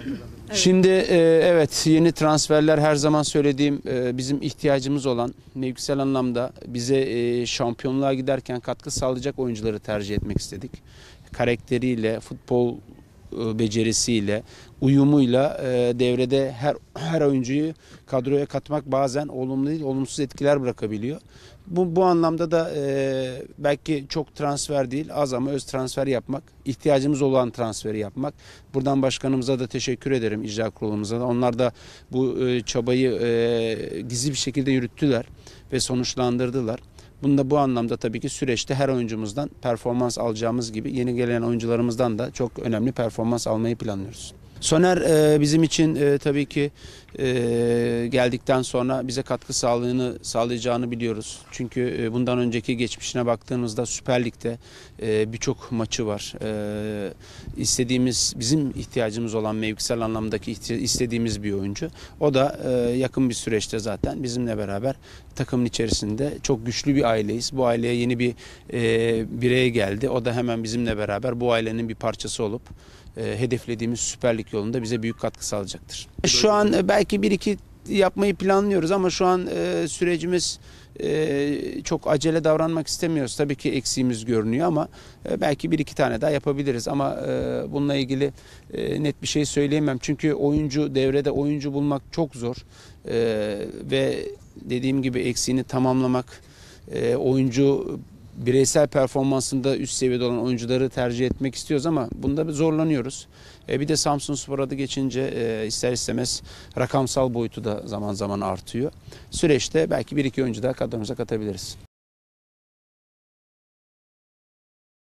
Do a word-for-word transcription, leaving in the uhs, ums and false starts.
Evet. Şimdi e, evet yeni transferler her zaman söylediğim e, bizim ihtiyacımız olan mevkisel anlamda bize e, şampiyonluğa giderken katkı sağlayacak oyuncuları tercih etmek istedik. Karakteriyle, futbol e, becerisiyle, uyumuyla e, devrede her her oyuncuyu kadroya katmak bazen olumlu değil, olumsuz etkiler bırakabiliyor. Bu, bu anlamda da e, belki çok transfer değil, az ama öz transfer yapmak, ihtiyacımız olan transferi yapmak. Buradan başkanımıza da teşekkür ederim, icra kurulumuza da. Onlar da bu e, çabayı e, gizli bir şekilde yürüttüler ve sonuçlandırdılar. Bunda bu anlamda tabii ki süreçte her oyuncumuzdan performans alacağımız gibi yeni gelen oyuncularımızdan da çok önemli performans almayı planlıyoruz. Soner e, bizim için e, tabii ki e, geldikten sonra bize katkı sağlığını sağlayacağını biliyoruz. Çünkü e, bundan önceki geçmişine baktığımızda Süper Lig'de e, birçok maçı var. E, istediğimiz, bizim ihtiyacımız olan mevkisel anlamdaki istediğimiz bir oyuncu. O da e, yakın bir süreçte zaten bizimle beraber takımın içerisinde çok güçlü bir aileyiz. Bu aileye yeni bir e, birey geldi. O da hemen bizimle beraber bu ailenin bir parçası olup e, hedeflediğimiz Süper Lig yolunda bize büyük katkı sağlayacaktır. Şu an e, belki bir iki yapmayı planlıyoruz ama şu an e, sürecimiz e, çok acele davranmak istemiyoruz. Tabii ki eksiğimiz görünüyor ama e, belki bir iki tane daha yapabiliriz ama e, bununla ilgili e, net bir şey söyleyemem. Çünkü oyuncu devrede oyuncu bulmak çok zor e, ve dediğim gibi eksiğini tamamlamak, e, oyuncu bireysel performansında üst seviyede olan oyuncuları tercih etmek istiyoruz ama bunda bir zorlanıyoruz. E, bir de Samsunspor adı geçince e, ister istemez rakamsal boyutu da zaman zaman artıyor. Süreçte belki bir iki oyuncu daha kadromuza katabiliriz.